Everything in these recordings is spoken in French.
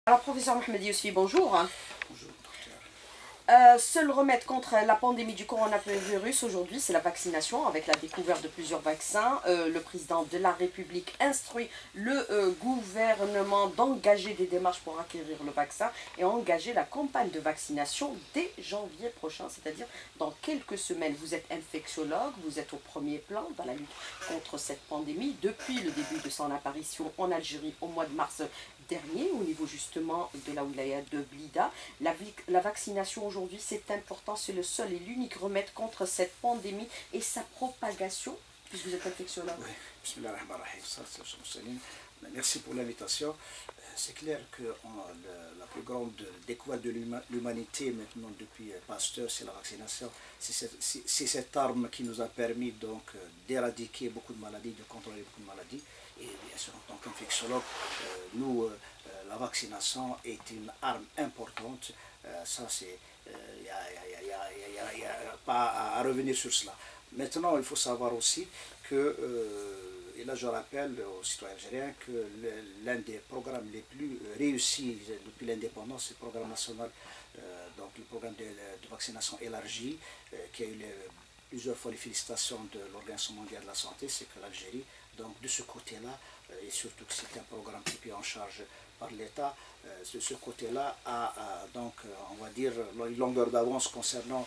Alors, professeur Mohamed Yousfi, bonjour. Bonjour, docteur. Seul remède contre la pandémie du coronavirus aujourd'hui, c'est la vaccination, avec la découverte de plusieurs vaccins. Le président de la République instruit le gouvernement d'engager des démarches pour acquérir le vaccin et engager la campagne de vaccination dès janvier prochain, c'est-à-dire dans quelques semaines. Vous êtes infectiologue, vous êtes au premier plan dans la lutte contre cette pandémie depuis le début de son apparition en Algérie au mois de mars dernier, au niveau justement de la wilaya de Blida. La vaccination aujourd'hui, c'est important, c'est le seul et l'unique remède contre cette pandémie et sa propagation, puisque vous êtes infectiologue. Oui, bismillahirrahmanirrahim. Merci pour l'invitation. C'est clair que la plus grande découverte de l'humanité maintenant depuis Pasteur, c'est la vaccination. C'est cette arme qui nous a permis donc d'éradiquer beaucoup de maladies, de contrôler beaucoup de maladies. Et bien sûr, en tant qu'infectiologue, la vaccination est une arme importante. Ça, c'est, il n'y a pas à revenir sur cela. Maintenant, il faut savoir aussi que, et là je rappelle aux citoyens algériens que l'un des programmes les plus réussis depuis l'indépendance, c'est le programme national, donc le programme de vaccination élargie, qui a eu plusieurs fois les félicitations de l'Organisation mondiale de la santé, c'est que l'Algérie, donc de ce côté-là, et surtout que c'est un programme qui est pris en charge par l'État, de ce côté-là a donc, on va dire, une longueur d'avance concernant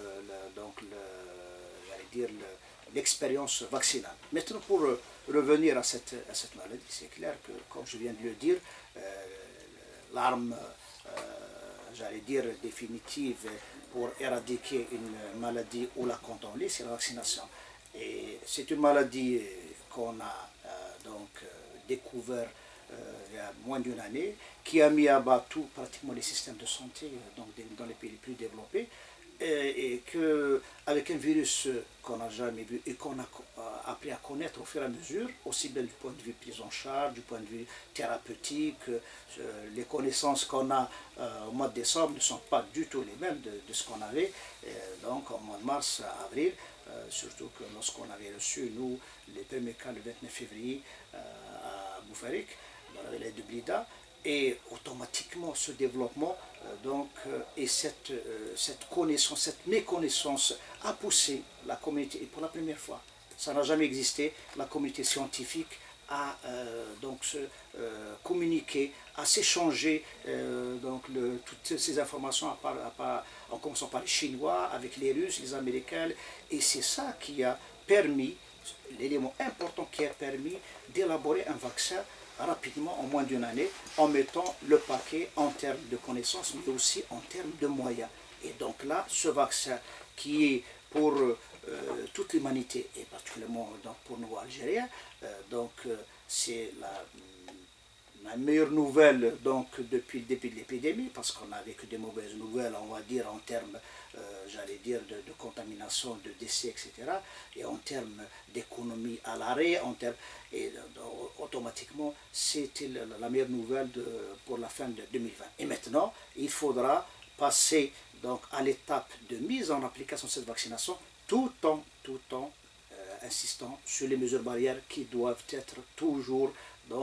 l'expérience vaccinale. Maintenant, pour revenir à cette maladie, c'est clair que, comme je viens de le dire, l'arme, j'allais dire, définitive pour éradiquer une maladie ou la contrôler, c'est la vaccination. Et c'est une maladie qu'on a découvert il y a moins d'une année, qui a mis à bas pratiquement les systèmes de santé dans les pays les plus développés, et qu'avec un virus qu'on n'a jamais vu et qu'on a appris à connaître au fur et à mesure, aussi bien du point de vue prise en charge, du point de vue thérapeutique, les connaissances qu'on a au mois de décembre ne sont pas du tout les mêmes de ce qu'on avait donc au mois de mars, avril, surtout que lorsqu'on avait reçu, nous, les premiers cas le 29 février à Boufarik, dans la ville de Blida, et automatiquement ce développement et cette connaissance, cette méconnaissance a poussé la communauté, et pour la première fois, ça n'a jamais existé, la communauté scientifique à se communiquer, à s'échanger toutes ces informations en commençant par les Chinois, avec les Russes, les Américains, et c'est ça qui a permis, l'élément important qui a permis d'élaborer un vaccin rapidement, en moins d'une année, en mettant le paquet en termes de connaissances, mais aussi en termes de moyens. Et donc là, ce vaccin qui est pour toute l'humanité, et particulièrement donc, pour nous Algériens, c'est la meilleure nouvelle depuis le début de l'épidémie, parce qu'on n'avait que des mauvaises nouvelles, on va dire, en termes, j'allais dire, de contamination, de décès, etc. Et en termes d'économie à l'arrêt, automatiquement, c'était la meilleure nouvelle pour la fin de 2020. Et maintenant, il faudra passer donc, à l'étape de mise en application de cette vaccination, tout en insistant sur les mesures barrières qui doivent être toujours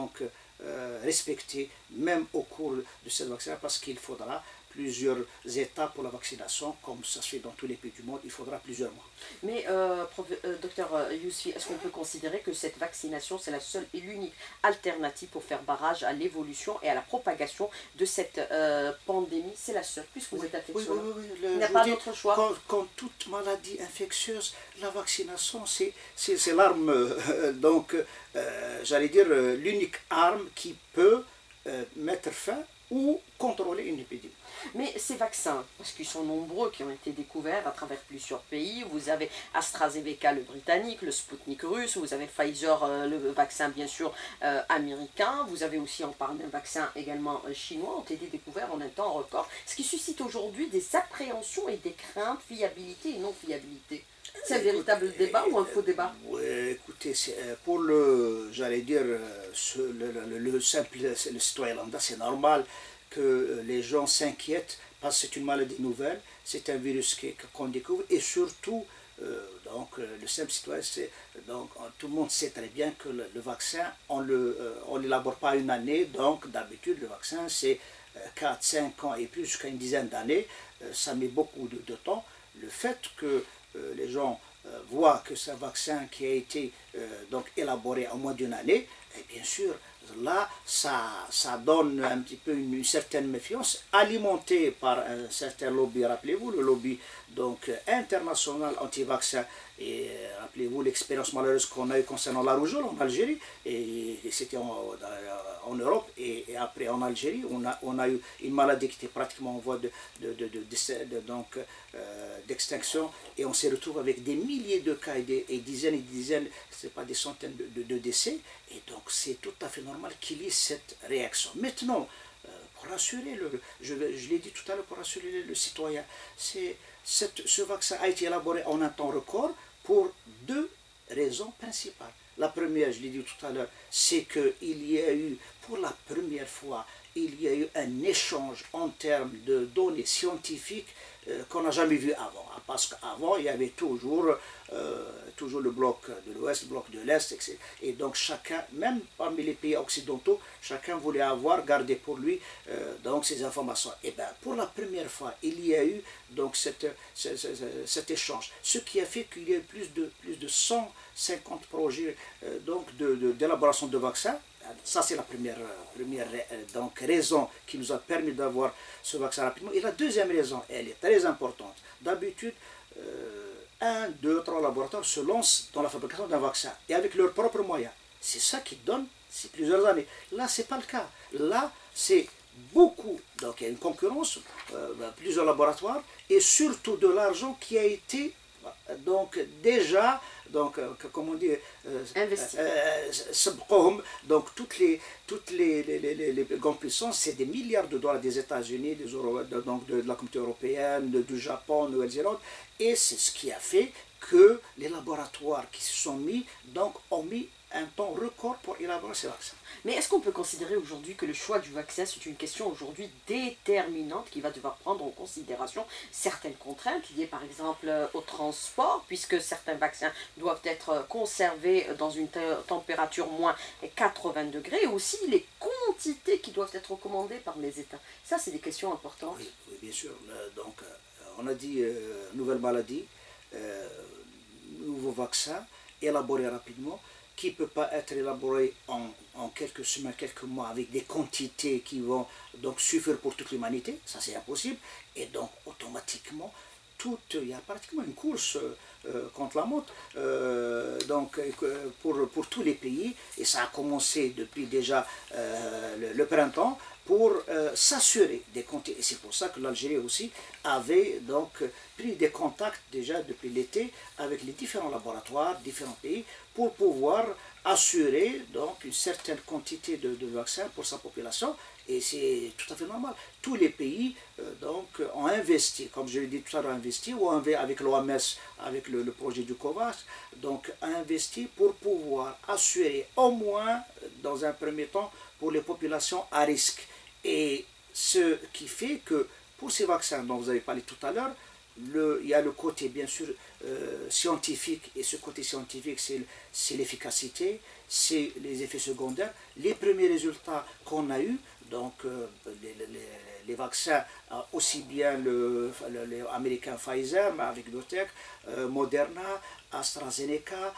respectées, même au cours de cette vaccination, parce qu'il faudra plusieurs étapes pour la vaccination, comme ça se fait dans tous les pays du monde, il faudra plusieurs mois. Mais, docteur Yousfi, est-ce qu'on peut considérer que cette vaccination, c'est la seule et l'unique alternative pour faire barrage à l'évolution et à la propagation de cette pandémie? C'est la seule, puisque vous êtes infectiologue. Oui, il n'y a pas d'autre choix. Comme toute maladie infectieuse, la vaccination, c'est l'arme, j'allais dire, l'unique arme qui peut mettre fin ou contrôler une épidémie. Mais ces vaccins, parce qu'ils sont nombreux, qui ont été découverts à travers plusieurs pays, vous avez AstraZeneca le britannique, le Sputnik russe, vous avez Pfizer, le vaccin bien sûr américain, vous avez aussi, on parle d'un vaccin également chinois, ont été découverts en un temps record, ce qui suscite aujourd'hui des appréhensions et des craintes, fiabilité et non fiabilité. C'est un véritable débat ou un faux débat? Oui, écoutez, pour j'allais dire, le citoyen lambda, c'est normal que les gens s'inquiètent parce que c'est une maladie nouvelle, c'est un virus qu'on découvre, et surtout, le simple citoyen, tout le monde sait très bien que le vaccin, on ne l'élabore pas une année, donc d'habitude le vaccin c'est 4, 5 ans et plus jusqu'à une dizaine d'années, ça met beaucoup de temps. Le fait que les gens voient que c'est un vaccin qui a été donc élaboré en moins d'une année, et bien sûr, là, ça donne un petit peu une certaine méfiance, alimentée par un certain lobby, rappelez-vous, le lobby donc, international anti-vaccin. Et rappelez-vous l'expérience malheureuse qu'on a eue concernant la rougeole en Algérie, et c'était en Europe, et après en Algérie, on a eu une maladie qui était pratiquement en voie d'extinction, et on se retrouve avec des milliers de cas et des dizaines, c'est pas des centaines de décès, et donc c'est tout à fait normal qu'il y ait cette réaction. Maintenant, pour rassurer, je l'ai dit tout à l'heure, pour rassurer le citoyen, ce vaccin a été élaboré en un temps record pour deux raisons principales. La première, je l'ai dit tout à l'heure, c'est qu'il y a eu, pour la première fois, il y a eu un échange en termes de données scientifiques qu'on n'a jamais vu avant. Parce qu'avant, il y avait toujours le bloc de l'Ouest, le bloc de l'Est, etc. Et donc chacun, même parmi les pays occidentaux, chacun voulait garder pour lui donc ces informations. Et bien, pour la première fois, il y a eu donc cet échange. Ce qui a fait qu'il y a eu plus de 150 projets d'élaboration de vaccins. Ça, c'est la première donc, raison qui nous a permis d'avoir ce vaccin rapidement. Et la deuxième raison, elle est très importante. D'habitude, 1, 2, 3 laboratoires se lancent dans la fabrication d'un vaccin et avec leurs propres moyens. C'est ça qui donne ces plusieurs années. Là, ce n'est pas le cas. Là, c'est beaucoup. Donc, il y a une concurrence, plusieurs laboratoires et surtout de l'argent qui a été donc déjà, comme on dit, donc toutes les grandes puissances, c'est des milliards de dollars des États-Unis, de la communauté européenne, du Japon, de Nouvelle-Zélande, et c'est ce qui a fait que les laboratoires qui se sont mis, donc, ont mis un temps record pour élaborer ces vaccins. Mais est-ce qu'on peut considérer aujourd'hui que le choix du vaccin, c'est une question aujourd'hui déterminante qui va devoir prendre en considération certaines contraintes liées par exemple au transport, puisque certains vaccins doivent être conservés dans une température moins 80 degrés, et aussi les quantités qui doivent être recommandées par les États. Ça, c'est des questions importantes. Oui, oui, bien sûr. Donc, on a dit nouvelle maladie, nouveau vaccin, élaboré rapidement, qui ne peut pas être élaboré en quelques semaines, quelques mois, avec des quantités qui vont donc suffire pour toute l'humanité, ça c'est impossible, et donc automatiquement, il y a pratiquement une course contre la montre pour tous les pays, et ça a commencé depuis déjà le printemps, pour s'assurer des quantités. Et c'est pour ça que l'Algérie aussi avait donc pris des contacts déjà depuis l'été avec les différents laboratoires, différents pays, pour pouvoir assurer donc une certaine quantité de vaccins pour sa population. Et c'est tout à fait normal. Tous les pays ont investi, comme je l'ai dit tout à l'heure, ou avec l'OMS, avec le projet du COVAX, donc investi pour pouvoir assurer au moins, dans un premier temps, pour les populations à risque. Et ce qui fait que pour ces vaccins dont vous avez parlé tout à l'heure, il y a le côté bien sûr scientifique, et ce côté scientifique c'est l'efficacité, c'est les effets secondaires. Les premiers résultats qu'on a eus, donc les vaccins, aussi bien les américains Pfizer, avec Biotech, Moderna, AstraZeneca,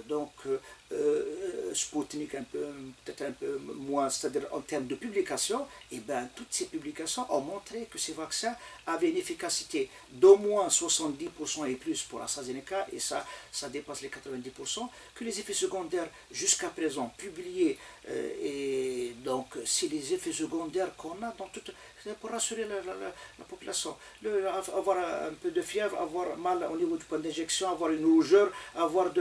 Sputnik peut-être un peu moins, c'est-à-dire en termes de publications, et bien toutes ces publications ont montré que ces vaccins avaient une efficacité d'au moins 70% et plus pour AstraZeneca, et ça dépasse les 90%, que les effets secondaires jusqu'à présent publiés, et donc c'est les effets secondaires qu'on a dans toute, pour rassurer la population, avoir un peu de fièvre, avoir mal au niveau du point d'injection, avoir une rougeur, avoir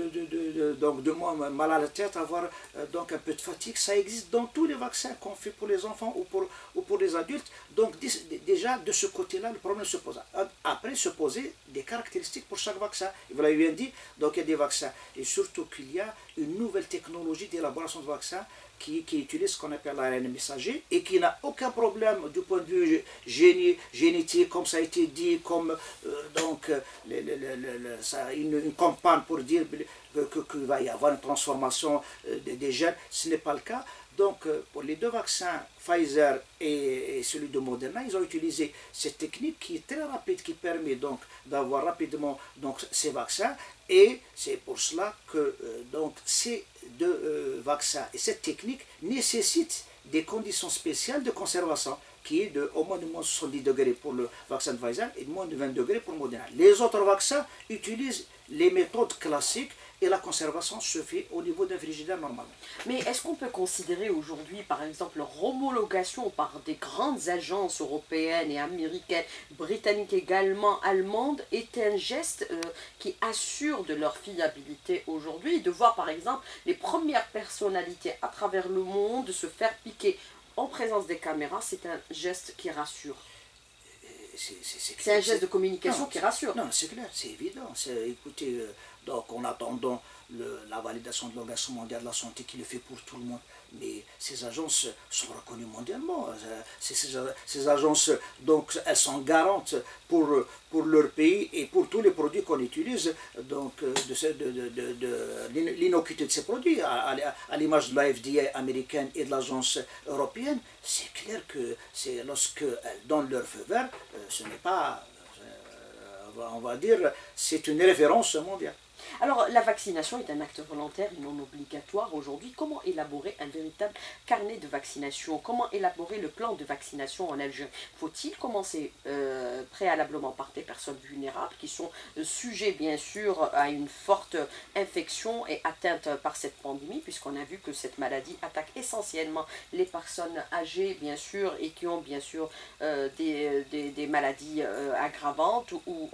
mal à la tête, avoir donc un peu de fatigue, ça existe dans tous les vaccins qu'on fait pour les enfants ou pour les adultes. Donc déjà de ce côté-là, le problème se pose. Après se poser des caractéristiques pour chaque vaccin. Vous l'avez bien dit, donc il y a des vaccins. Et surtout qu'il y a une nouvelle technologie d'élaboration de vaccins qui utilise ce qu'on appelle l'ARN messager et qui n'a aucun problème du point de vue génétique, comme ça a été dit, comme une campagne pour dire qu'il va y avoir une transformation des gènes. Ce n'est pas le cas. donc, pour les deux vaccins, Pfizer et celui de Moderna, ils ont utilisé cette technique qui est très rapide, qui permet donc d'avoir rapidement donc, ces vaccins. Et c'est pour cela que donc, ces deux vaccins et cette technique nécessitent des conditions spéciales de conservation qui est de au moins de moins 70 degrés pour le vaccin de Pfizer et de moins de 20 degrés pour Moderna. Les autres vaccins utilisent les méthodes classiques et la conservation se fait au niveau d'un frigidaire normalement. Mais est-ce qu'on peut considérer aujourd'hui, par exemple, leur homologation par des grandes agences européennes et américaines, britanniques également, allemandes, est un geste qui assure de leur fiabilité aujourd'hui? De voir, par exemple, les premières personnalités à travers le monde se faire piquer en présence des caméras, c'est un geste qui rassure. C'est un geste de communication qui rassure. Non, c'est clair, c'est évident. Écoutez, donc en attendant la validation de l'Organisation mondiale de la santé qui le fait pour tout le monde, mais ces agences sont reconnues mondialement. Ces agences, donc, elles sont garantes pour leur pays et pour tous les produits qu'on utilise, donc de l'innocuité de ces produits, à l'image de la FDA américaine et de l'agence européenne. C'est clair que lorsqu'elles donnent leur feu vert, ce n'est pas, on va dire, c'est une référence mondiale. Alors, la vaccination est un acte volontaire et non obligatoire aujourd'hui. Comment élaborer un véritable carnet de vaccination? Comment élaborer le plan de vaccination en Algérie? Faut-il commencer préalablement par des personnes vulnérables qui sont sujets, bien sûr, à une forte infection et atteintes par cette pandémie, puisqu'on a vu que cette maladie attaque essentiellement les personnes âgées, bien sûr, et qui ont, bien sûr, des maladies aggravantes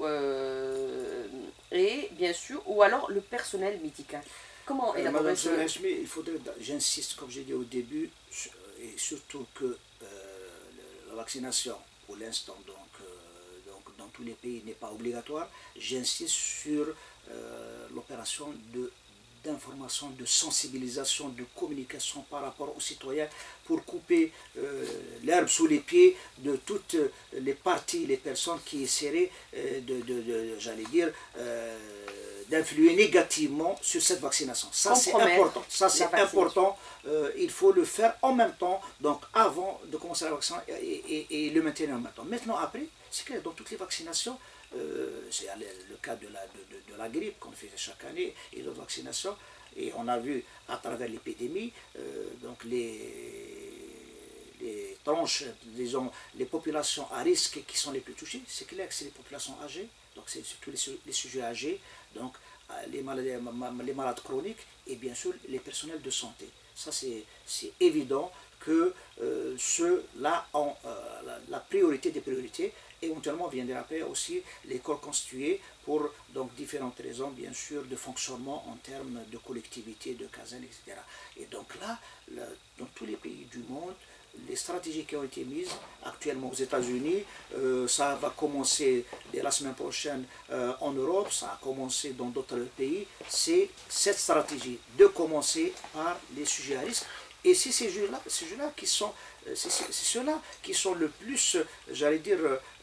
et, bien sûr, ou alors le personnel médical. Comment élaborer Madame Hachmi, j'insiste, comme j'ai dit au début, et surtout que la vaccination, pour l'instant, donc, dans tous les pays, n'est pas obligatoire. J'insiste sur l'opération d'information, de sensibilisation, de communication par rapport aux citoyens pour couper l'herbe sous les pieds de toutes les parties, les personnes qui essaieraient j'allais dire, d'influer négativement sur cette vaccination. Ça c'est important. Ça c'est important. Il faut le faire en même temps, donc avant de commencer la vaccination et le maintenir en même temps. Maintenant après, c'est clair, dans toutes les vaccinations, c'est le cas de la grippe qu'on fait chaque année et d'autres vaccinations, et on a vu à travers l'épidémie, donc les tranches, disons, les populations à risque qui sont les plus touchées, c'est clair que c'est les populations âgées, donc c'est surtout les sujets âgés, donc les malades chroniques et bien sûr les personnels de santé. Ça c'est évident que ceux-là ont la priorité des priorités. Éventuellement viendra après aussi les corps constitués pour donc différentes raisons bien sûr de fonctionnement en termes de collectivité, de casernes, etc. Et donc là, dans tous les pays du monde, les stratégies qui ont été mises actuellement aux États-Unis, ça va commencer dès la semaine prochaine en Europe, ça a commencé dans d'autres pays, c'est cette stratégie de commencer par les sujets à risque. Et c'est ces sujets-là qui sont, c'est ceux-là qui sont le plus, j'allais dire,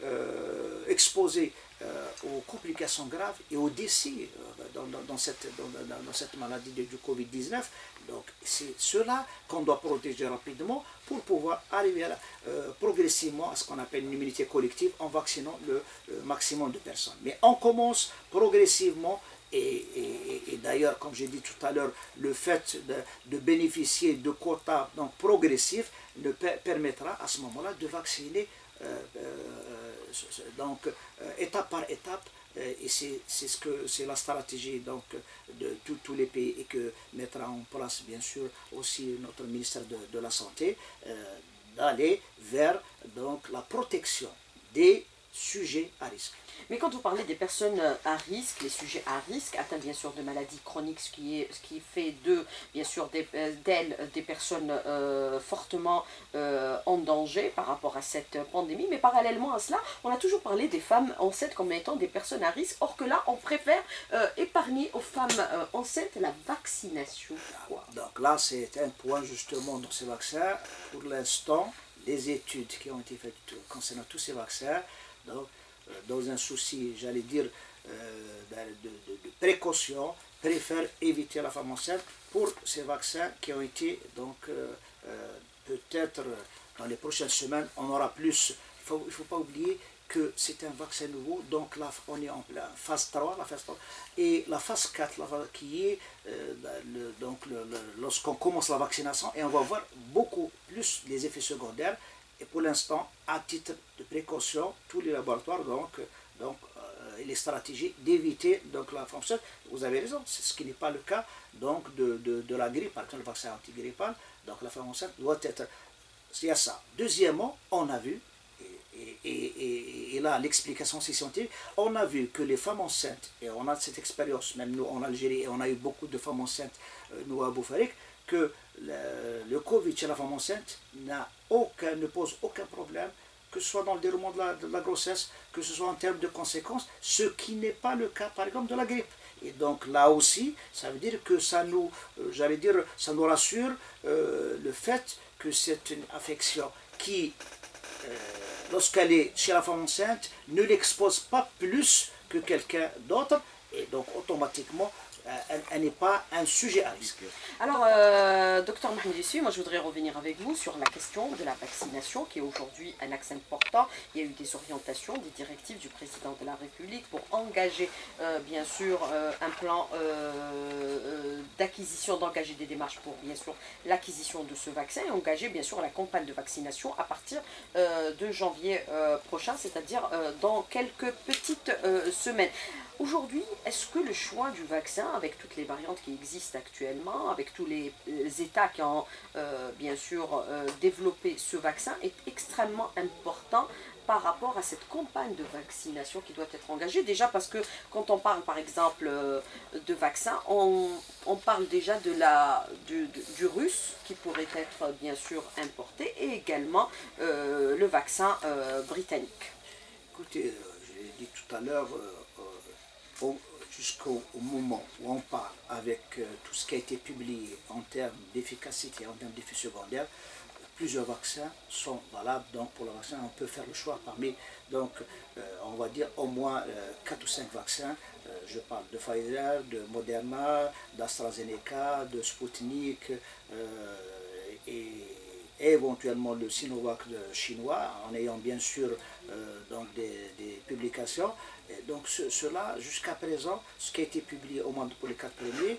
exposés aux complications graves et aux décès dans cette maladie du Covid-19. Donc c'est ceux-là qu'on doit protéger rapidement pour pouvoir arriver progressivement à ce qu'on appelle une immunité collective en vaccinant le maximum de personnes. Mais on commence progressivement. Et d'ailleurs, comme j'ai dit tout à l'heure, le fait de bénéficier de quotas donc, progressifs permettra à ce moment-là de vacciner donc, étape par étape. Et c'est la stratégie donc, de tous les pays et que mettra en place bien sûr aussi notre ministère de la Santé, d'aller vers donc, la protection des sujets à risque. Mais quand vous parlez des personnes à risque, les sujets à risque, atteints bien sûr de maladies chroniques, ce qui fait bien sûr d'elles des personnes fortement en danger par rapport à cette pandémie, mais parallèlement à cela, on a toujours parlé des femmes enceintes comme étant des personnes à risque, or que là, on préfère épargner aux femmes enceintes la vaccination. Donc là, c'est un point justement dans ces vaccins. Pour l'instant, les études qui ont été faites concernant tous ces vaccins, donc, dans un souci, j'allais dire, de précaution, préfèrent éviter la femme enceinte pour ces vaccins qui ont été donc peut-être dans les prochaines semaines, on aura plus. Il ne faut pas oublier que c'est un vaccin nouveau, donc là, on est en phase 3, la phase 3, et la phase 4, qui est lorsqu'on commence la vaccination, et on va voir beaucoup plus les effets secondaires, et pour l'instant, à titre de précaution, tous les laboratoires, et les stratégies d'éviter la fonction. Vous avez raison, c'est ce qui n'est pas le cas de la grippe, par exemple le vaccin antigrippal, donc la femme enceinte doit être. Il y a ça. Deuxièmement, on a vu, et là l'explication c'est scientifique, on a vu que les femmes enceintes, et on a cette expérience, même nous en Algérie, et on a eu beaucoup de femmes enceintes, nous à Boufarik, que le Covid chez la femme enceinte ne pose aucun problème, que ce soit dans le déroulement de la grossesse, que ce soit en termes de conséquences, ce qui n'est pas le cas par exemple de la grippe. Et donc là aussi, ça veut dire que ça nous, ça nous rassure le fait que c'est une affection qui, lorsqu'elle est chez la femme enceinte, ne l'expose pas plus que quelqu'un d'autre, et donc automatiquement, elle n'est pas un sujet à risque. Alors, docteur Mohamed Issu, moi je voudrais revenir avec vous sur la question de la vaccination, qui est aujourd'hui un axe important. Il y a eu des orientations, des directives du président de la République pour engager, bien sûr, un plan d'acquisition, d'engager des démarches pour, bien sûr, l'acquisition de ce vaccin, et engager, bien sûr, la campagne de vaccination à partir de janvier prochain, c'est-à-dire dans quelques petites semaines. Aujourd'hui, est-ce que le choix du vaccin, avec toutes les variantes qui existent actuellement, avec tous les États qui ont bien sûr développé ce vaccin, est extrêmement important par rapport à cette campagne de vaccination qui doit être engagée? Déjà parce que quand on parle par exemple de vaccin, on parle déjà du russe qui pourrait être bien sûr importé, et également le vaccin britannique. Écoutez, je l'ai dit tout à l'heure, jusqu'au moment où on part avec tout ce qui a été publié en termes d'efficacité, en termes d'effets secondaires, plusieurs vaccins sont valables. Donc pour le vaccin, on peut faire le choix parmi, on va dire au moins 4 ou 5 vaccins. Je parle de Pfizer, de Moderna, d'AstraZeneca, de Sputnik, et éventuellement le Sinovac chinois, en ayant bien sûr des publications. Et donc cela, jusqu'à présent, ce qui a été publié au moins pour les 4 premiers,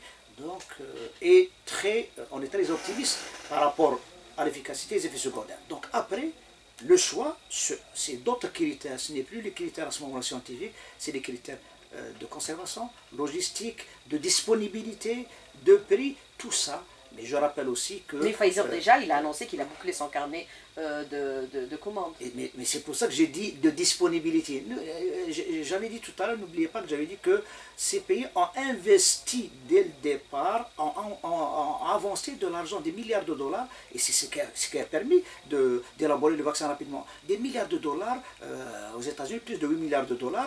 on est très optimiste par rapport à l'efficacité et les effets secondaires. Donc après, le choix, c'est d'autres critères, ce n'est plus les critères à ce moment-là scientifiques, c'est des critères de conservation, logistique, de disponibilité, de prix, tout ça. Mais je rappelle aussi que... Mais Pfizer déjà, il a annoncé qu'il a bouclé son carnet de commandes. Mais c'est pour ça que j'ai dit de disponibilité. J'avais dit tout à l'heure, n'oubliez pas que j'avais dit que ces pays ont investi dès le départ, ont avancé de l'argent, des milliards de dollars, et c'est ce qui a permis d'élaborer le vaccin rapidement. Des milliards de dollars aux États-Unis, plus de 8 milliards de dollars,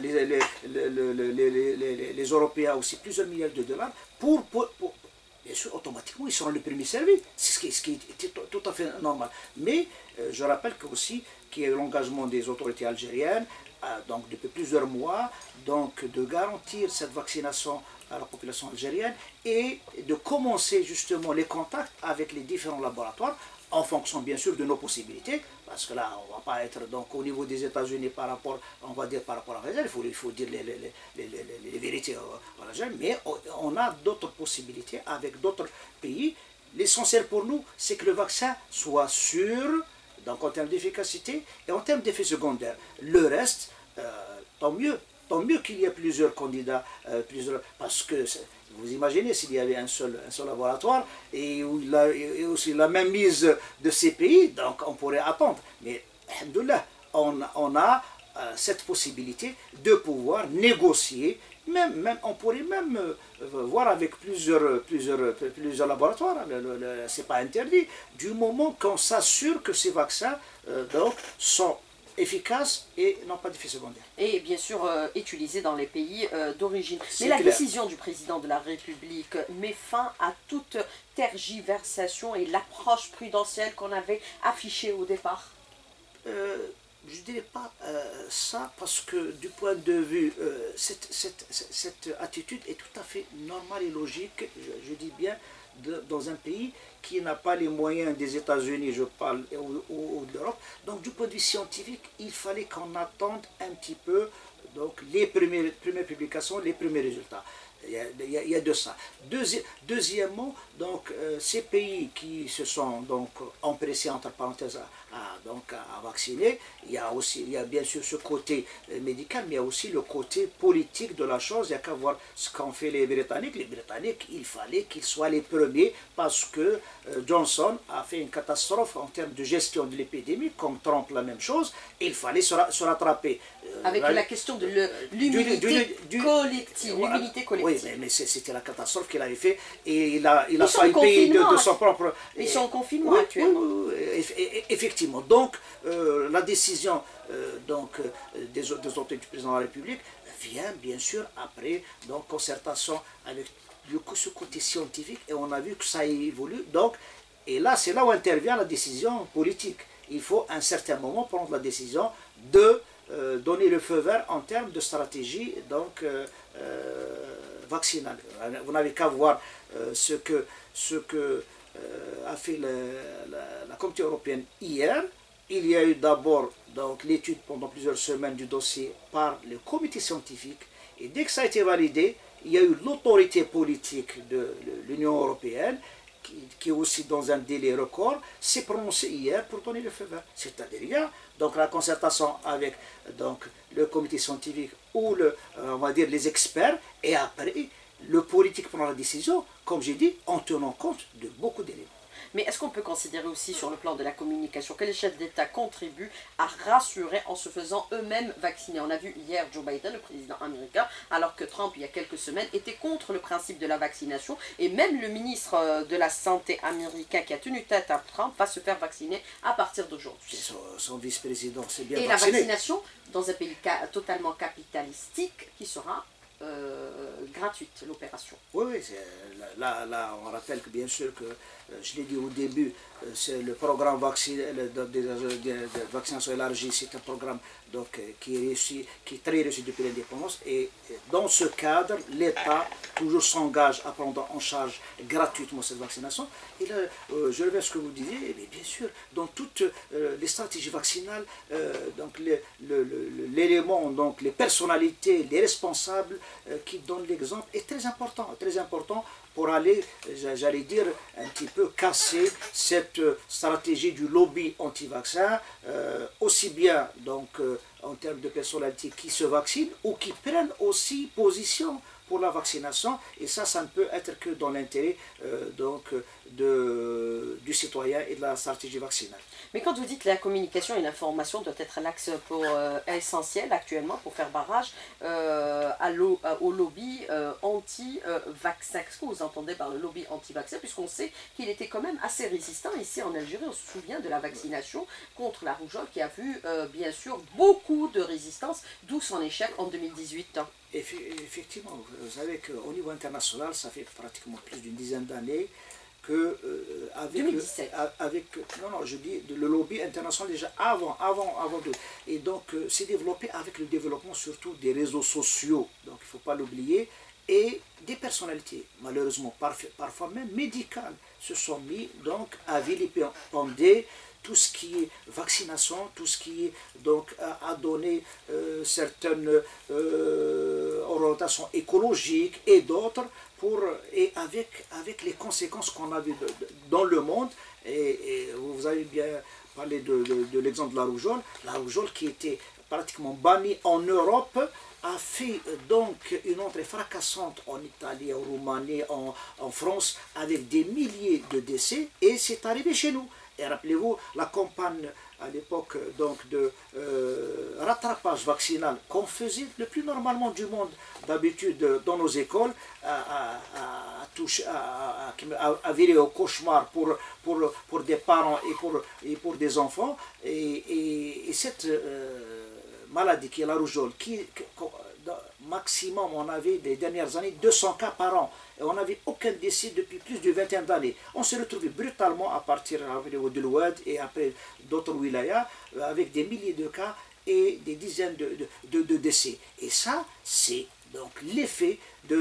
les Européens aussi, plusieurs milliards de dollars, bien sûr, automatiquement, ils seront les premiers servis, ce qui est tout à fait normal. Mais je rappelle aussi qu'il y a eu l'engagement des autorités algériennes, donc depuis plusieurs mois, de garantir cette vaccination à la population algérienne et de commencer justement les contacts avec les différents laboratoires, en fonction bien sûr de nos possibilités, parce que là on ne va pas être au niveau des États-Unis par rapport, on va dire par rapport à Israël, il faut dire les vérités à l'Algérie, mais on a d'autres possibilités avec d'autres pays. L'essentiel pour nous, c'est que le vaccin soit sûr, donc en termes d'efficacité et en termes d'effets secondaires. Le reste, tant mieux qu'il y ait plusieurs candidats, parce que vous imaginez s'il y avait un seul laboratoire et aussi la même mise de ces pays, donc on pourrait attendre. Mais, alhamdoulilah, on a cette possibilité de pouvoir négocier, on pourrait même voir avec plusieurs laboratoires, c'est pas interdit, du moment qu'on s'assure que ces vaccins sont efficaces et n'ont pas d'effet secondaire. Et bien sûr utilisés dans les pays d'origine. Mais la décision du président de la République met fin à toute tergiversation et l'approche prudentielle qu'on avait affichée au départ. Je ne dirais pas ça parce que du point de vue, cette attitude est tout à fait normale et logique, je dis bien, dans un pays qui n'a pas les moyens des États-Unis, je parle, ou de l'Europe. Donc du point de vue scientifique, il fallait qu'on attende un petit peu donc, les premières publications, les premiers résultats. Il y a de ça. Deuxièmement, donc, ces pays qui se sont donc empressés entre parenthèses à vacciner, il y a bien sûr ce côté médical, mais il y a aussi le côté politique de la chose. Il n'y a qu'à voir ce qu'ont fait les Britanniques. Les Britanniques, il fallait qu'ils soient les premiers parce que Johnson a fait une catastrophe en termes de gestion de l'épidémie, comme Trump la même chose, et il fallait se rattraper. Avec la question de l'humilité collective. Oui, mais c'était la catastrophe qu'il avait fait et il a failli payer de son propre... Ils sont en confinement actuellement. Oui, effectivement. Donc, la décision des autorités du président de la République vient bien sûr après donc, concertation avec ce côté scientifique et on a vu que ça évolue. Donc, et là, c'est là où intervient la décision politique. Il faut à un certain moment prendre la décision de donner le feu vert en termes de stratégie donc, vaccinale. Vous n'avez qu'à voir ce que a fait la Communauté européenne hier. Il y a eu d'abord l'étude pendant plusieurs semaines du dossier par le comité scientifique et dès que ça a été validé, il y a eu l'autorité politique de l'Union européenne qui est aussi dans un délai record, s'est prononcé hier pour donner le feu vert. C'est-à-dire, il y a donc la concertation avec donc, le comité scientifique ou on va dire les experts, et après, le politique prend la décision, comme j'ai dit, en tenant compte de beaucoup d'éléments. Mais est-ce qu'on peut considérer aussi sur le plan de la communication que les chefs d'État contribuent à rassurer en se faisant eux-mêmes vacciner? On a vu hier Joe Biden, le président américain, alors que Trump, il y a quelques semaines, était contre le principe de la vaccination. Et même le ministre de la Santé américain qui a tenu tête à Trump va se faire vacciner à partir d'aujourd'hui. Son vice-président, c'est bien vacciné. Et la vaccination dans un pays totalement capitalistique qui sera... gratuite l'opération. Oui, là on rappelle que bien sûr que, je l'ai dit au début, c'est le programme de vaccination élargie, c'est un programme donc, qui est très réussi depuis l'indépendance et dans ce cadre, l'État toujours s'engage à prendre en charge gratuitement cette vaccination. Et là, je reviens à ce que vous disiez, mais bien sûr, dans toutes les stratégies vaccinales, donc l'élément, donc les personnalités, les responsables qui donnent l'exemple est très important pour aller, j'allais dire, un petit peu casser cette stratégie du lobby anti-vaccin, aussi bien donc, en termes de personnalités qui se vaccinent ou qui prennent aussi position pour la vaccination, et ça ne peut être que dans l'intérêt du citoyen et de la stratégie vaccinale. Mais quand vous dites que la communication et l'information doivent être l'axe essentiel actuellement pour faire barrage au lobby anti-vaccin, qu'est-ce que vous entendez par le lobby anti-vaccin, puisqu'on sait qu'il était quand même assez résistant ici en Algérie, on se souvient de la vaccination contre la rougeole qui a vu bien sûr beaucoup de résistance, d'où son échec en 2018. Effectivement, vous savez qu'au niveau international, ça fait pratiquement plus d'une dizaine d'années que je dis le lobby international déjà avant et donc c'est développé avec le développement surtout des réseaux sociaux, donc il ne faut pas l'oublier, et des personnalités, malheureusement parfois même médicales, se sont mis donc à vilipender tout ce qui est vaccination, tout ce qui est donc à donner certaines orientations écologiques et d'autres, et avec les conséquences qu'on a vues dans le monde. Et vous avez bien parlé de l'exemple de la rougeole qui était pratiquement bannie en Europe, a fait donc une entrée fracassante en Italie, en Roumanie, en France, avec des milliers de décès, et c'est arrivé chez nous. Et rappelez-vous, la campagne à l'époque de rattrapage vaccinal qu'on faisait le plus normalement du monde d'habitude dans nos écoles a viré au cauchemar pour des parents et pour des enfants. Et cette maladie qui est la rougeole, maximum on avait des dernières années 200 cas par an. Et on n'avait aucun décès depuis plus de 20 d'années. On s'est retrouvé brutalement à partir de l'Oued et après d'autres wilayas avec des milliers de cas. et des dizaines de décès. Et ça, c'est donc l'effet de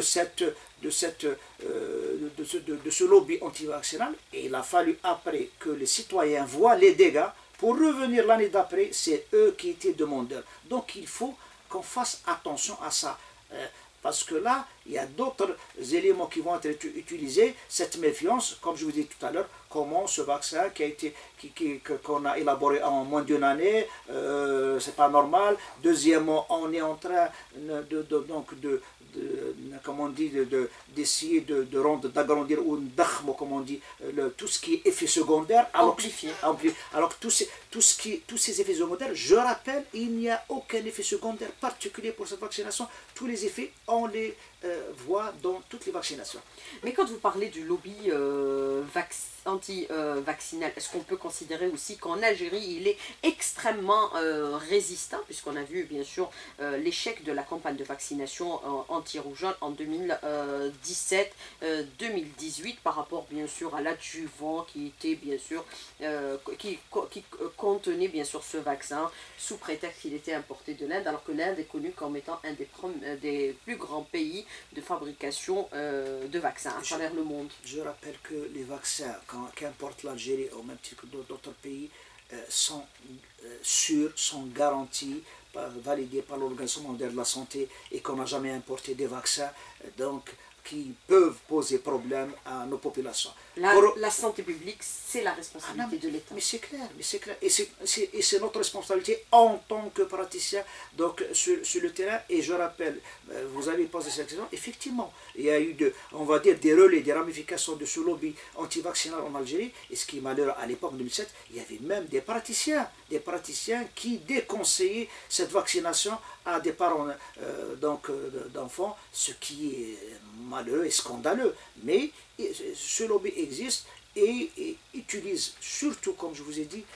ce lobby antivaccinal. Et il a fallu après que les citoyens voient les dégâts. Pour revenir l'année d'après, c'est eux qui étaient demandeurs. Donc il faut qu'on fasse attention à ça. Parce que là, il y a d'autres éléments qui vont être utilisés. Cette méfiance, comme je vous disais tout à l'heure, comment ce vaccin qu'on a élaboré en moins d'une année, c'est pas normal. Deuxièmement, on est en train comme on dit, d'essayer d'agrandir ou comme on dit, tout ce qui est effet secondaire. Amplifié. Alors tous ces effets secondaires, je rappelle, il n'y a aucun effet secondaire particulier pour cette vaccination. Tous les effets, on les voit dans toutes les vaccinations. Mais quand vous parlez du lobby anti-vaccinal, est-ce qu'on peut considérer aussi qu'en Algérie, il est extrêmement résistant, puisqu'on a vu bien sûr l'échec de la campagne de vaccination anti-rougeole en 2017-2018 par rapport bien sûr à l'adjuvant qui était bien sûr qui contenait bien sûr ce vaccin sous prétexte qu'il était importé de l'Inde, alors que l'Inde est connue comme étant un des plus grands pays de fabrication de vaccins à travers le monde. Je rappelle que les vaccins qu'importe l'Algérie au même titre que d'autres pays sont sûrs, sont garantis, validés par l'Organisation mondiale de la santé et qu'on n'a jamais importé des vaccins donc qui peuvent poser problème à nos populations. La santé publique, c'est la responsabilité de l'État. Mais c'est clair, et c'est notre responsabilité en tant que praticien donc, sur le terrain. Et je rappelle, vous avez posé cette question, effectivement, il y a eu, on va dire, des relais, des ramifications de ce lobby anti-vaccinal en Algérie. Et ce qui est malheureux, à l'époque de 2007, il y avait même des praticiens qui déconseillaient cette vaccination à des parents d'enfants, ce qui est malheureux et scandaleux. Mais ce lobby existe et utilise surtout, comme je vous ai dit,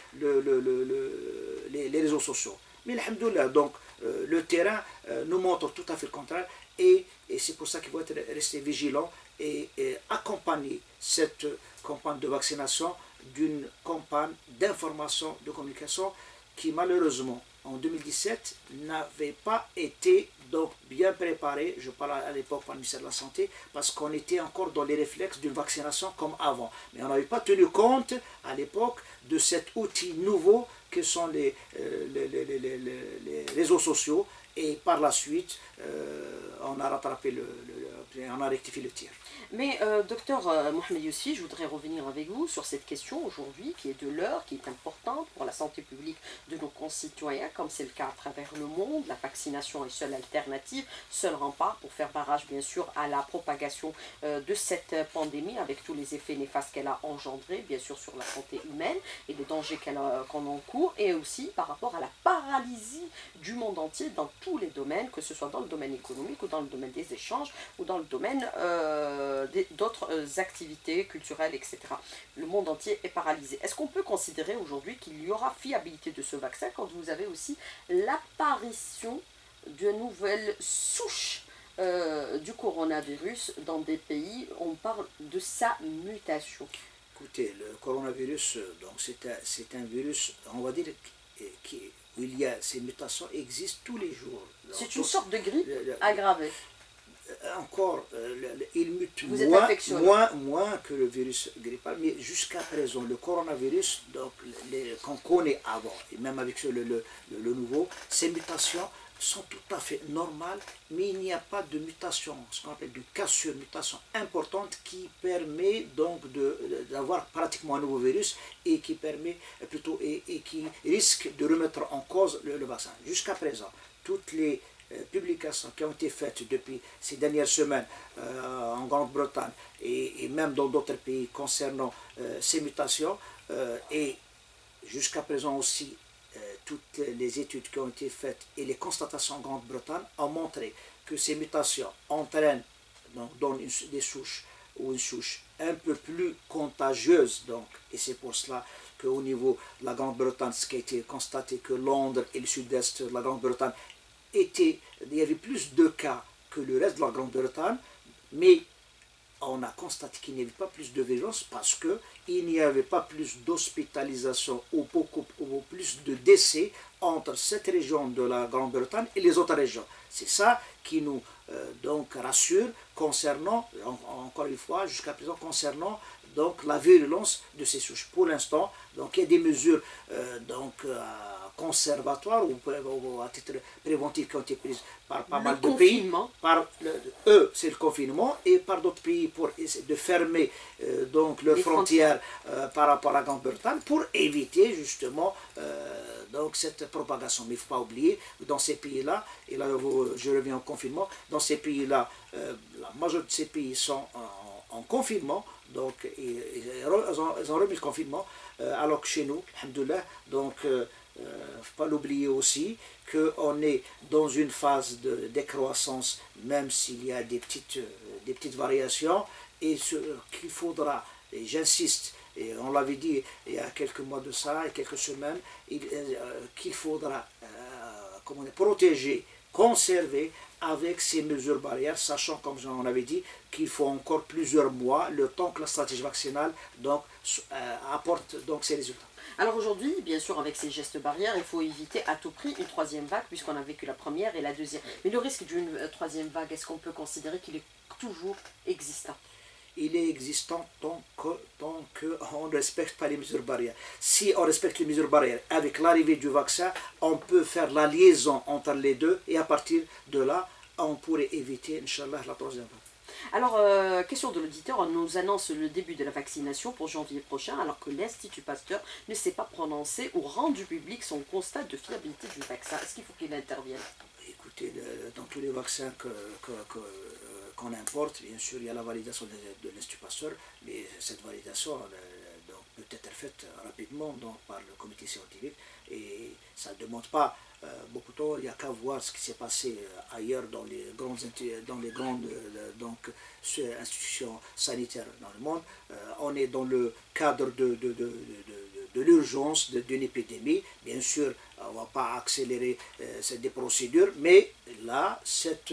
les réseaux sociaux. Mais alhamdoulilah, donc le terrain nous montre tout à fait le contraire et c'est pour ça qu'il faut rester vigilant et accompagner cette campagne de vaccination d'une campagne d'information, de communication qui malheureusement en 2017 n'avait pas été donc bien préparé, je parle à l'époque par le ministère de la Santé, parce qu'on était encore dans les réflexes d'une vaccination comme avant. Mais on n'avait pas tenu compte à l'époque de cet outil nouveau que sont les réseaux sociaux et par la suite on a rattrapé on a rectifié le tir. Mais docteur Mohamed Yousfi, je voudrais revenir avec vous sur cette question aujourd'hui qui est de l'heure, qui est importante pour la santé publique de nos concitoyens, comme c'est le cas à travers le monde. La vaccination est seule alternative, seul rempart pour faire barrage bien sûr à la propagation de cette pandémie avec tous les effets néfastes qu'elle a engendrés, bien sûr sur la santé humaine et les dangers qu'on encourt, et aussi par rapport à la paralysie du monde entier dans tous les domaines, que ce soit dans le domaine économique ou dans le domaine des échanges ou dans le domaine d'autres activités culturelles, etc. Le monde entier est paralysé. Est-ce qu'on peut considérer aujourd'hui qu'il y aura fiabilité de ce vaccin quand vous avez aussi l'apparition de nouvelles souches du coronavirus dans des pays où on parle de sa mutation? Écoutez, le coronavirus, c'est un virus, on va dire, où il y a ces mutations existent tous les jours. C'est une sorte de grippe aggravée. Encore, il mute moins que le virus grippal, mais jusqu'à présent, le coronavirus, qu'on connaît avant, et même avec le nouveau, ces mutations sont tout à fait normales, mais il n'y a pas de mutation, ce qu'on appelle de cassure, mutation importante qui permet donc d'avoir pratiquement un nouveau virus et qui permet plutôt et qui risque de remettre en cause le vaccin. Jusqu'à présent, toutes les publications qui ont été faites depuis ces dernières semaines en Grande-Bretagne et même dans d'autres pays concernant ces mutations et jusqu'à présent aussi toutes les études qui ont été faites et les constatations en Grande-Bretagne ont montré que ces mutations entraînent dans des souches ou une souche un peu plus contagieuse et c'est pour cela qu'au niveau de la Grande-Bretagne, ce qui a été constaté que Londres et le sud-est de la Grande-Bretagne il y avait plus de cas que le reste de la Grande-Bretagne, mais on a constaté qu'il n'y avait pas plus de violence parce qu'il n'y avait pas plus d'hospitalisation ou plus de décès entre cette région de la Grande-Bretagne et les autres régions. C'est ça qui nous donc rassure concernant, encore une fois, jusqu'à présent, concernant donc la virulence de ces souches. Pour l'instant, donc il y a des mesures conservatoires ou à titre préventif qui ont été prises par pas mal de pays. C'est le confinement, et par d'autres pays pour essayer de fermer donc leurs frontières par rapport à la Grande-Bretagne pour éviter justement donc cette propagation. Mais il ne faut pas oublier, dans ces pays-là, et là je reviens au confinement, dans ces pays-là, la majorité de ces pays sont en confinement, donc ils ont remis le confinement, alors que chez nous, alhamdoulilah, donc il ne faut pas l'oublier aussi qu'on est dans une phase de décroissance, même s'il y a des petites variations, et qu'il faudra, et j'insiste, et on l'avait dit il y a quelques mois de ça, et quelques semaines, qu'il faudra protéger, conserver avec ces mesures barrières, sachant, comme on avait dit, qu'il faut encore plusieurs mois, le temps que la stratégie vaccinale donc, apporte donc ses résultats. Alors aujourd'hui, bien sûr, avec ces gestes barrières, il faut éviter à tout prix une troisième vague, puisqu'on a vécu la première et la deuxième. Mais le risque d'une troisième vague, est-ce qu'on peut considérer qu'il est toujours existant? Il est existant tant qu'on ne respecte pas les mesures barrières. Si on respecte les mesures barrières, avec l'arrivée du vaccin, on peut faire la liaison entre les deux, et à partir de là, on pourrait éviter, Inch'Allah, la troisième vague. Alors, question de l'auditeur, on nous annonce le début de la vaccination pour janvier prochain, alors que l'Institut Pasteur ne s'est pas prononcé ou rendu public son constat de fiabilité du vaccin. Est-ce qu'il faut qu'il intervienne? Écoutez, dans tous les vaccins qu'on importe, bien sûr, il y a la validation de l'Institut Pasteur, mais cette validation peut être faite rapidement par le comité scientifique, et ça ne demande pas beaucoup de temps. Il n'y a qu'à voir ce qui s'est passé ailleurs dans les grandes institutions sanitaires dans le monde. On est dans le cadre de l'urgence d'une épidémie. Bien sûr, on ne va pas accélérer des procédures, mais là,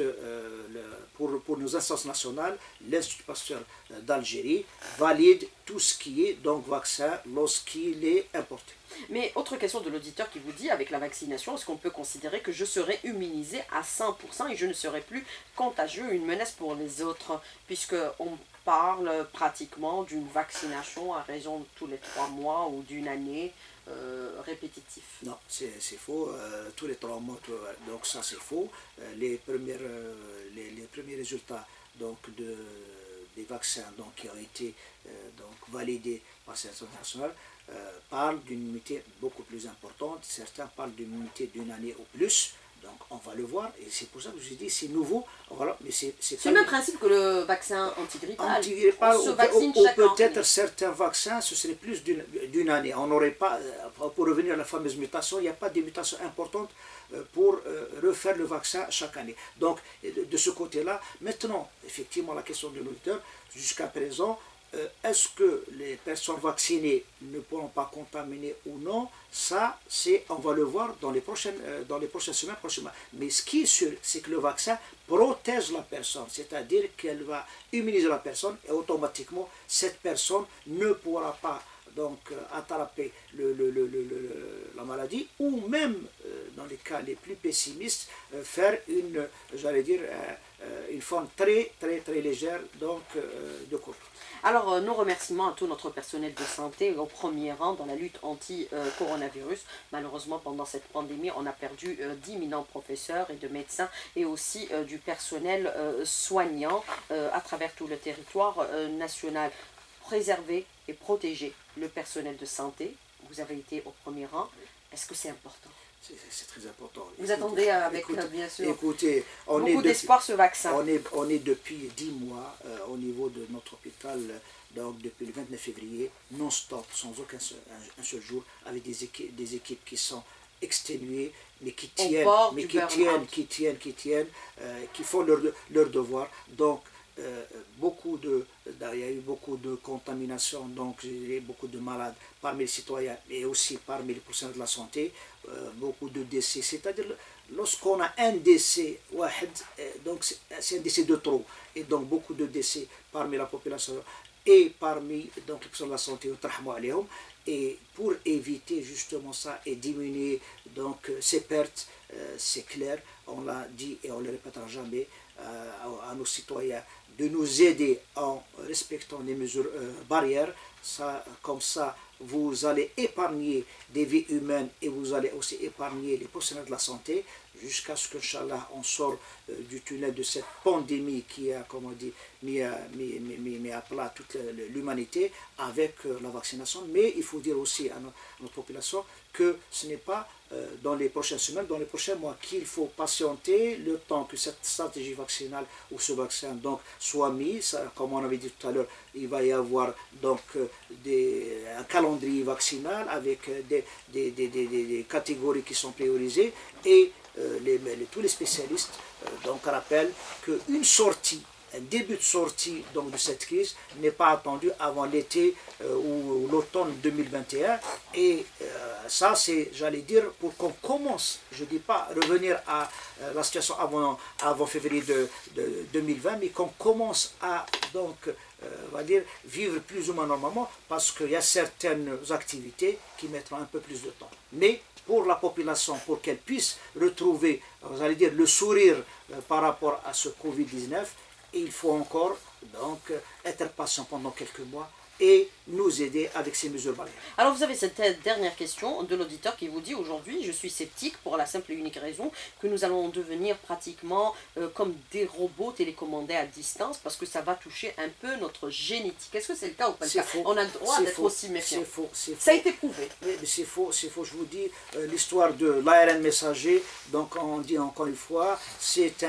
pour nos instances nationales, l'Institut Pasteur d'Algérie valide tout ce qui est donc vaccin lorsqu'il est importé. Mais autre question de l'auditeur qui vous dit, avec la vaccination, est-ce qu'on peut considérer que je serai immunisé à 100% et je ne serai plus contagieux, une menace pour les autres, puisqu'on parle pratiquement d'une vaccination à raison de tous les 3 mois ou d'une année répétitif? Non, c'est faux, tous les 3 mois, donc ça c'est faux. Les premiers résultats donc, des vaccins donc, qui ont été validés par cette internationale parlent d'une immunité beaucoup plus importante. Certains parlent d'une immunité d'une année ou plus. Donc on va le voir, et c'est pour ça que je vous ai dit c'est nouveau. Voilà, mais c'est le même principe que le vaccin antigrippal. Ou peut-être certains vaccins, ce serait plus d'une année. On n'aurait pas, pour revenir à la fameuse mutation, il n'y a pas de mutation importante pour refaire le vaccin chaque année. Donc de ce côté-là, maintenant, effectivement, la question de l'auditeur, jusqu'à présent, est-ce que les personnes vaccinées ne pourront pas contaminer ou non? Ça, on va le voir dans les prochaines semaines, prochainement. Mais ce qui est sûr, c'est que le vaccin protège la personne, c'est-à-dire qu'elle va immuniser la personne, et automatiquement, cette personne ne pourra pas donc attraper la maladie, ou même, dans les cas les plus pessimistes, faire une forme très légère donc, de Covid. Alors, nos remerciements à tout notre personnel de santé au premier rang dans la lutte anti-coronavirus. Malheureusement, pendant cette pandémie, on a perdu d'10 professeurs et de médecins, et aussi du personnel soignant à travers tout le territoire national. Préserver et protéger le personnel de santé. Vous avez été au premier rang. Est-ce que c'est important? C'est très important. Vous attendez avec, bien sûr, beaucoup d'espoir ce vaccin. On est depuis 10 mois au niveau de notre hôpital, donc depuis le 29 février, non-stop, sans aucun seul jour, avec des équipes qui sont exténuées, mais qui tiennent, qui font leur devoir. Donc, il y a eu beaucoup de contamination, donc il y a eu beaucoup de malades parmi les citoyens et aussi parmi les professionnels de la santé, beaucoup de décès. C'est-à-dire, lorsqu'on a un décès, donc c'est un décès de trop, et donc beaucoup de décès parmi la population et parmi donc, les professionnels de la santé, et pour éviter justement ça et diminuer donc, ces pertes, c'est clair, on l'a dit et on ne le répétera jamais à nos citoyens, de nous aider en respectant les mesures barrières. Comme ça, vous allez épargner des vies humaines et vous allez aussi épargner les professionnels de la santé jusqu'à ce que, Inch'Allah, on sort du tunnel de cette pandémie qui a, comme on dit, mis à plat toute l'humanité avec la vaccination. Mais il faut dire aussi à notre population que ce n'est pas dans les prochaines semaines, dans les prochains mois, qu'il faut patienter le temps que cette stratégie vaccinale ou ce vaccin donc, soit mis. Comme on avait dit tout à l'heure, il va y avoir donc un calendrier vaccinal avec des catégories qui sont priorisées et tous les spécialistes donc rappellent qu'une sortie, un début de sortie donc, de cette crise n'est pas attendu avant l'été ou l'automne 2021 et ça c'est, j'allais dire, pour qu'on commence, je ne dis pas revenir à la situation avant février de 2020, mais qu'on commence à donc on va dire, vivre plus ou moins normalement parce qu'il y a certaines activités qui mettront un peu plus de temps. Mais pour la population, pour qu'elle puisse retrouver, vous allez dire, le sourire par rapport à ce Covid-19, il faut encore donc être patient pendant quelques mois et nous aider avec ces mesures barrières. Alors vous avez cette dernière question de l'auditeur qui vous dit aujourd'hui je suis sceptique pour la simple et unique raison que nous allons devenir pratiquement comme des robots télécommandés à distance parce que ça va toucher un peu notre génétique. Est-ce que c'est le cas ou pas le cas? On a le droit d'être aussi méfiant. Ça a été prouvé. C'est faux, je vous dis, l'histoire de l'ARN messager, donc on dit encore une fois, c'est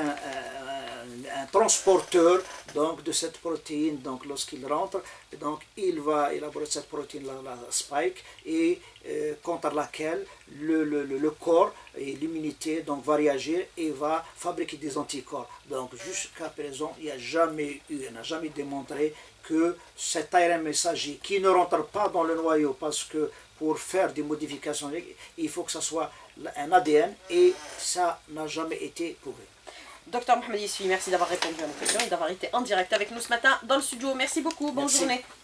un transporteur donc, de cette protéine, donc lorsqu'il rentre, donc il va élaborer cette protéine, la spike, et contre laquelle le corps et l'immunité donc va réagir et va fabriquer des anticorps. Donc jusqu'à présent, il n'a jamais démontré que cet ARN messager qui ne rentre pas dans le noyau parce que pour faire des modifications, il faut que ce soit un ADN et ça n'a jamais été prouvé. Docteur Mohamed Yusfi, merci d'avoir répondu à nos questions et d'avoir été en direct avec nous ce matin dans le studio. Merci beaucoup, bonne journée.